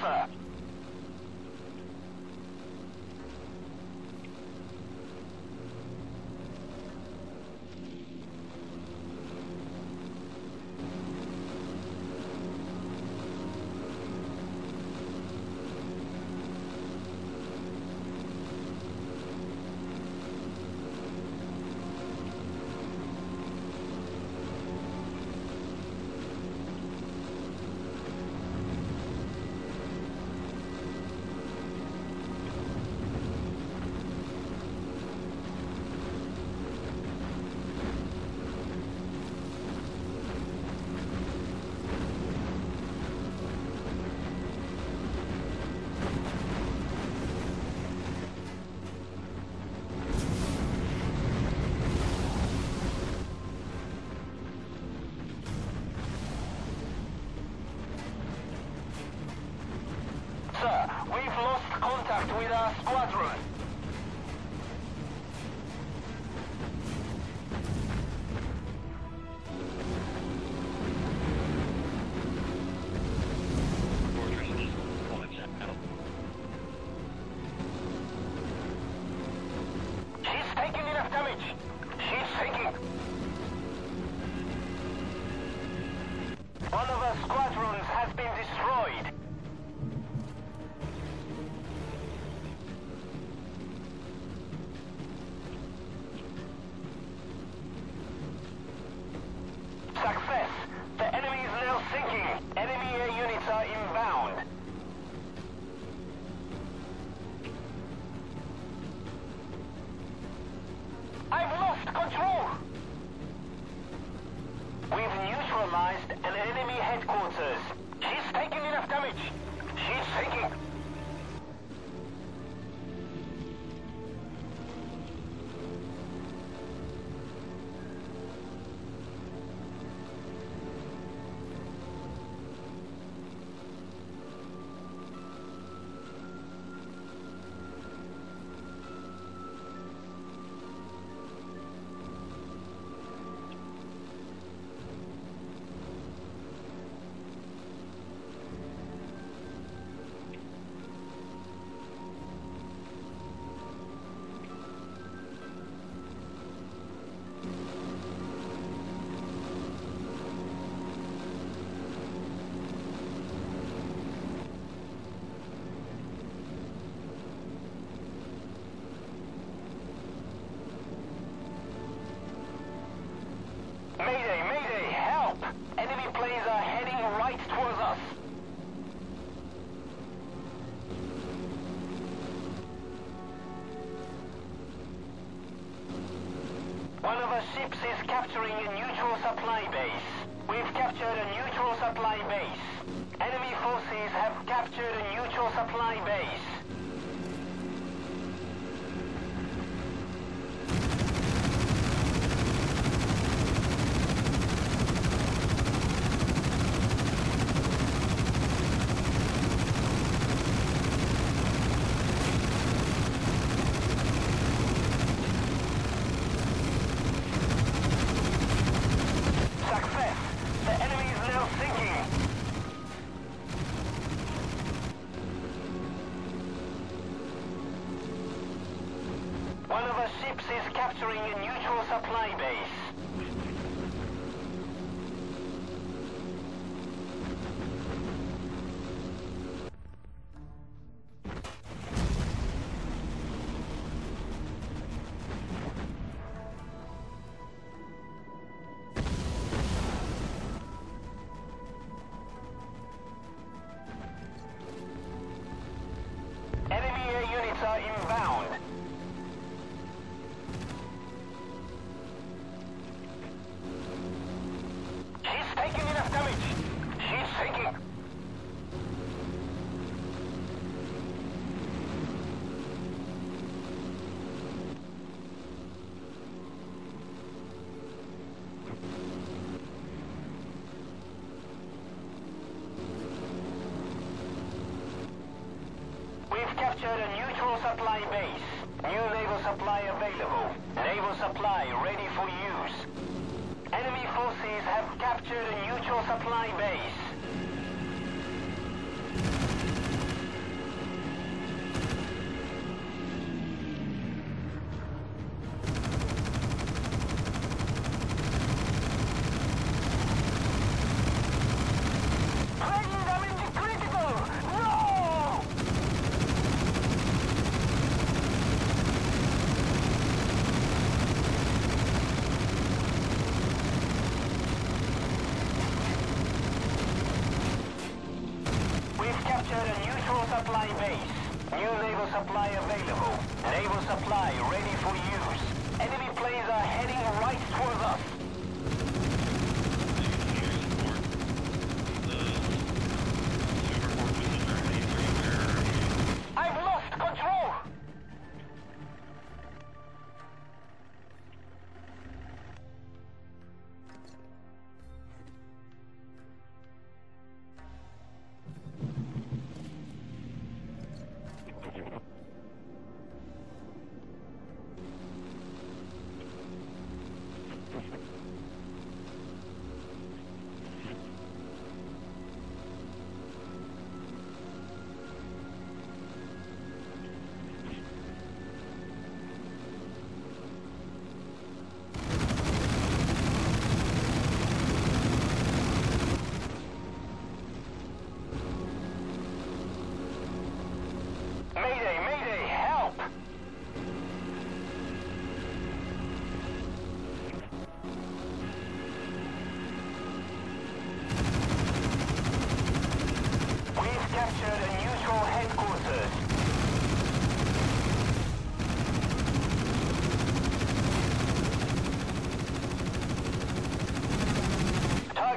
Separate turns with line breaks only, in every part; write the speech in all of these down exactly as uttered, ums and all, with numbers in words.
sir. Sir, we've lost contact with our squadron. She's taking enough damage. She's sinking. One of our squadrons has been destroyed. Success! The enemy is now sinking. Enemy air units are inbound. I've lost control! We've neutralized an enemy headquarters. She's taking enough damage. She's sinking. Mayday, mayday, help! Enemy planes are heading right towards us. One of our ships is capturing a neutral supply base. We've captured a neutral supply base. Enemy forces have captured a neutral supply base. One of our ships is capturing a neutral supply base. Enemy air units are inbound. She's taking enough damage. She's sinking. We've captured a neutral supply base. New naval supply available. Naval supply ready for use. Enemy forces have captured a neutral supply base.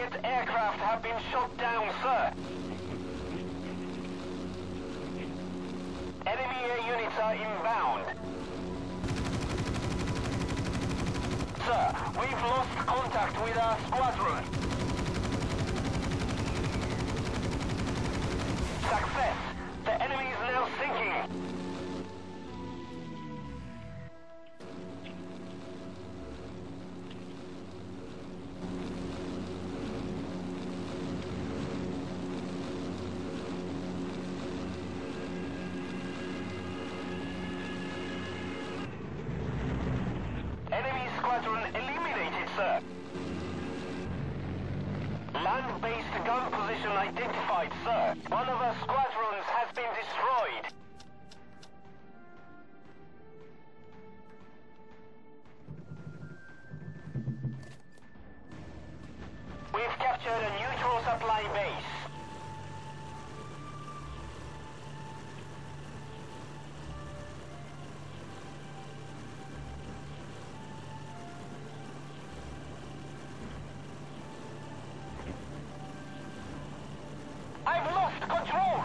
Target aircraft have been shot down, sir. Enemy air units are inbound. Sir, we've lost contact with our squadron. Success. The enemy is now sinking. Enemy squadron eliminated, sir. Land-based gun position identified, sir. One of our squadrons has been destroyed. We've captured a neutral supply base. I've lost control!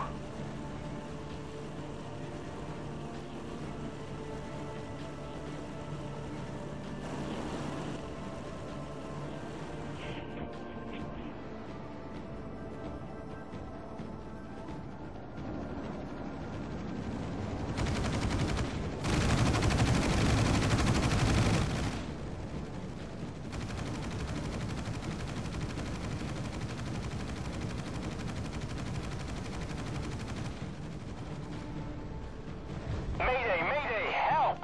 Mayday, mayday, help!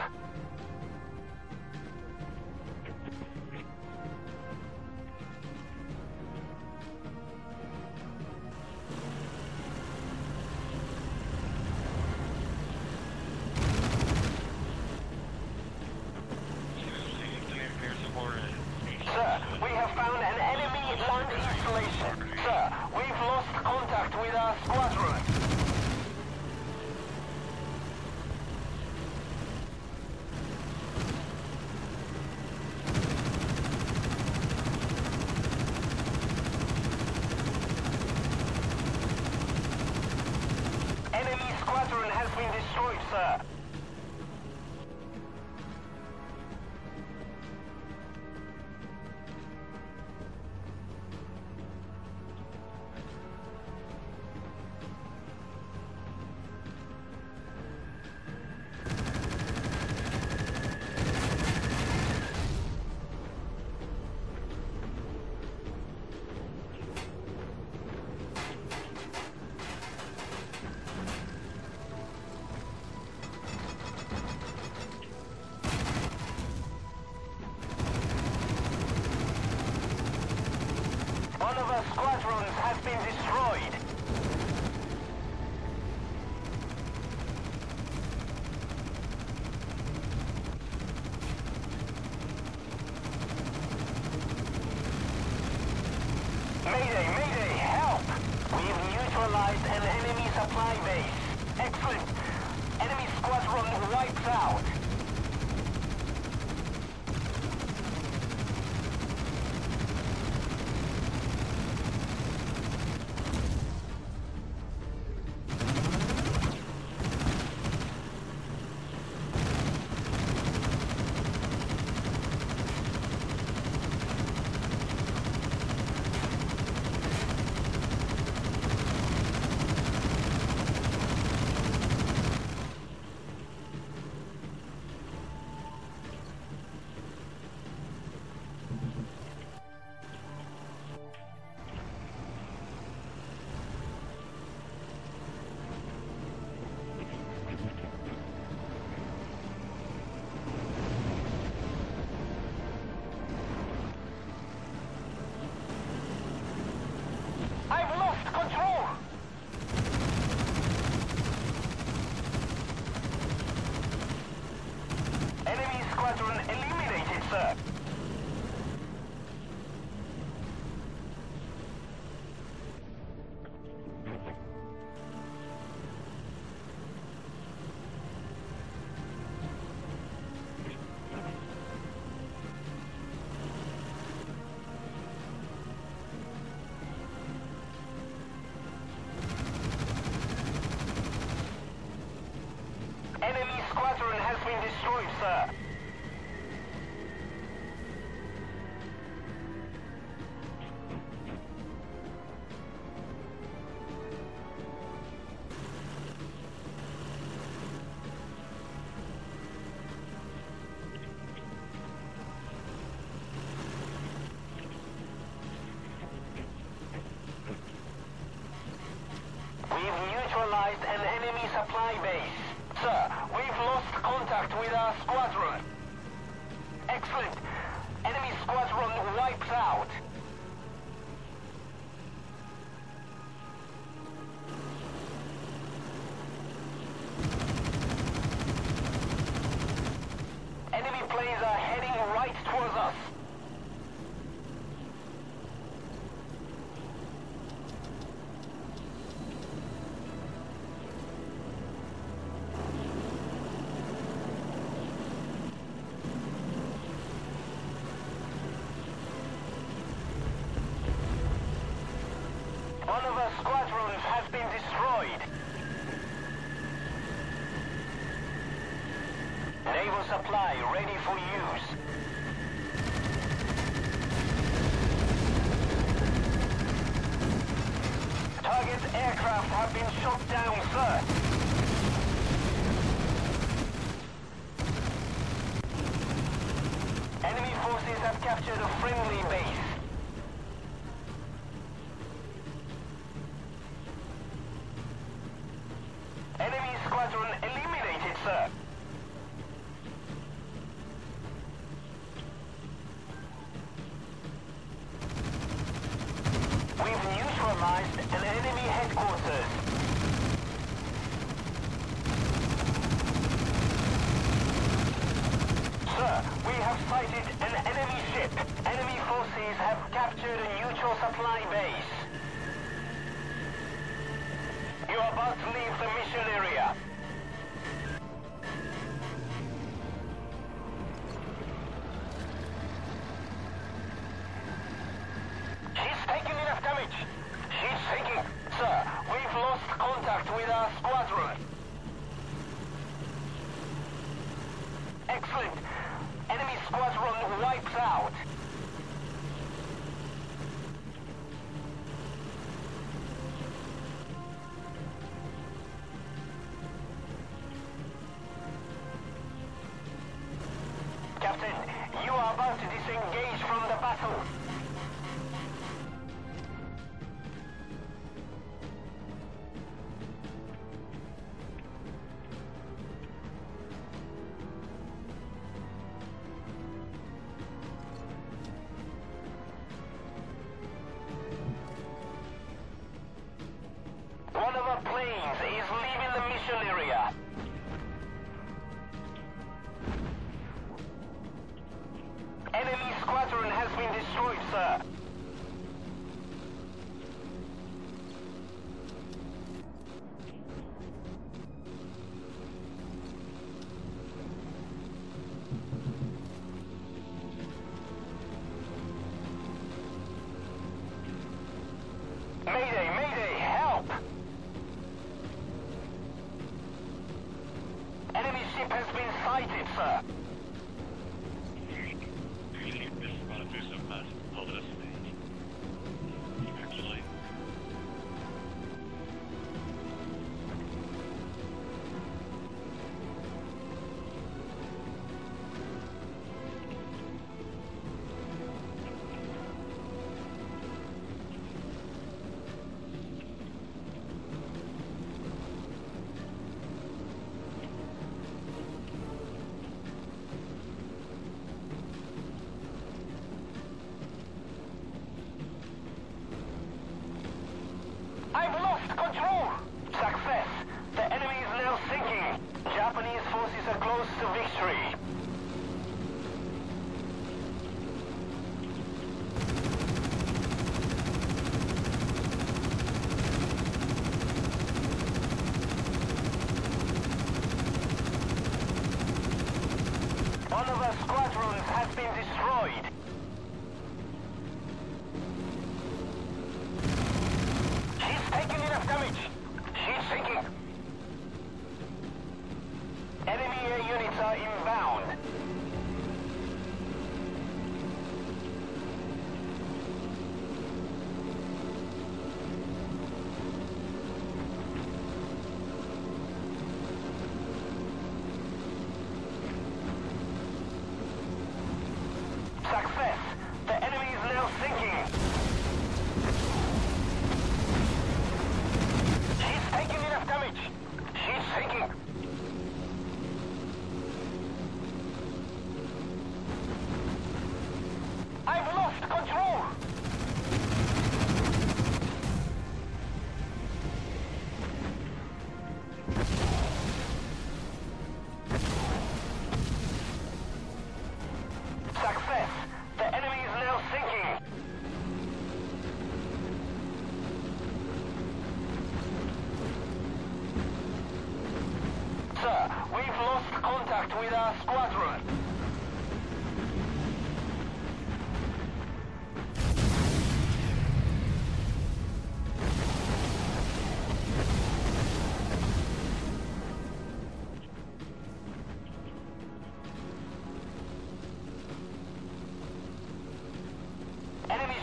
Sir, we have found an enemy land installation. Sir, we've lost contact with our squadron. Enemy squadron has been destroyed, sir. One of our squadrons has been destroyed. Mayday, mayday, help! We've neutralized an enemy supply base. Excellent. Enemy squadron wiped out. destroyed, sir. We've neutralized an enemy supply base. Sir, we've lost contact with our squadron. Excellent. Enemy squadron wipes out. Enemy planes are heading right towards us. One of our squadrons has been destroyed. Naval supply ready for use. Target aircraft have been shot down, sir. Enemy forces have captured a friendly base. Enemy squadron eliminated, sir. We've neutralized an enemy headquarters. Sir, we have sighted an enemy ship. Enemy forces have captured a neutral supply base. You are about to leave the mission area. She's taking enough damage. She's sinking. Sir, we've lost contact with our squadron. Excellent. Enemy squadron wipes out. Captain, you are about to disengage from the battle. One of our planes is leaving the mission area. Enemy squadron has been destroyed, sir. Mayday, mayday, help! Enemy ship has been sighted, sir. I've lost control! Success! The enemy is now sinking. Japanese forces are close to victory. One of our squadrons has been destroyed. She's taken enough damage.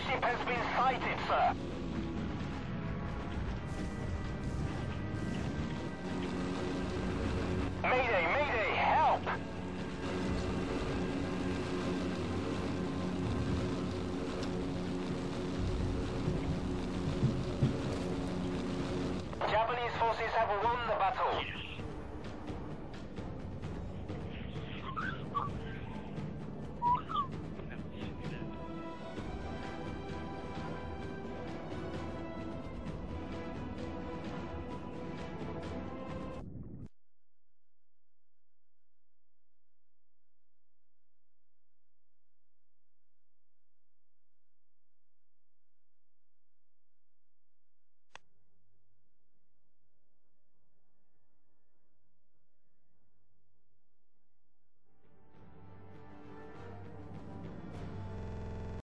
ship has been sighted, sir. Mayday, mayday, help! Japanese forces have won the battle.